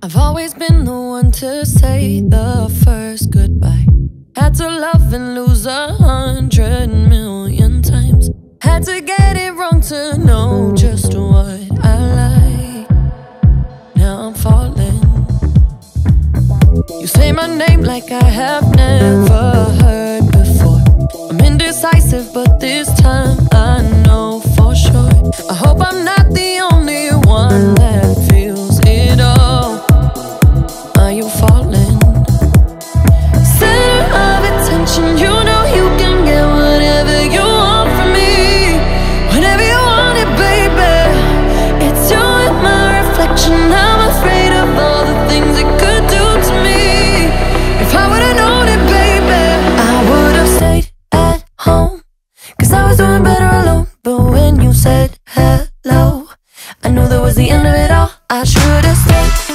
I've always been the one to say the first goodbye. Had to love and lose 100,000,000 times. Had to get it wrong to know just what I like. Now I'm falling. You say my name like I have never heard before. I'm indecisive, but this time I know for sure. I hope I'm not the only one that feels it all. Are you falling? Center of attention, you know you can get whatever you want from me. Whenever you want it, baby. It's you and my reflection. I'm afraid of all the things it could do to me. If I would've known it, baby, I would've stayed at home, 'cause I was doing better alone. But when you said hello, I knew that was the end of it all. I should've stayed